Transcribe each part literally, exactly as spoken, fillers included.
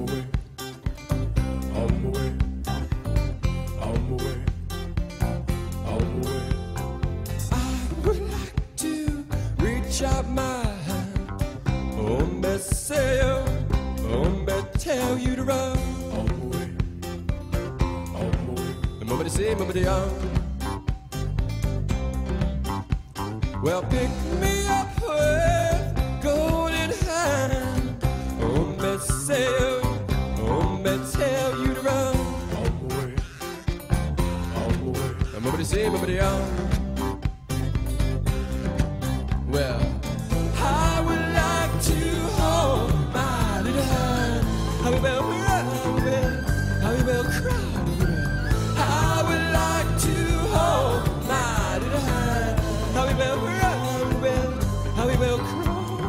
my way, on my way, on my way, on my way. I would like to reach out my hand, oh, me say, oh, me tell you to run. On my way, on my way. The moment I see, moment I on. Well, pick me up with golden hand. Oh, me say, oh, me tell you to run. On my way, on my way. The moment I see, moment I on. Well, I would like to hold my little hand. I will run, I will, I will cry. I would like to hold my little hand. I will run, I will, I will cry.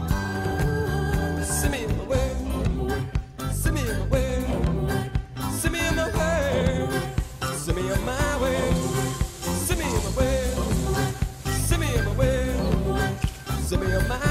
Send me in my way, send me in my way, send me in my way, send me on my way, send me in my way, send me in my way. Send me on my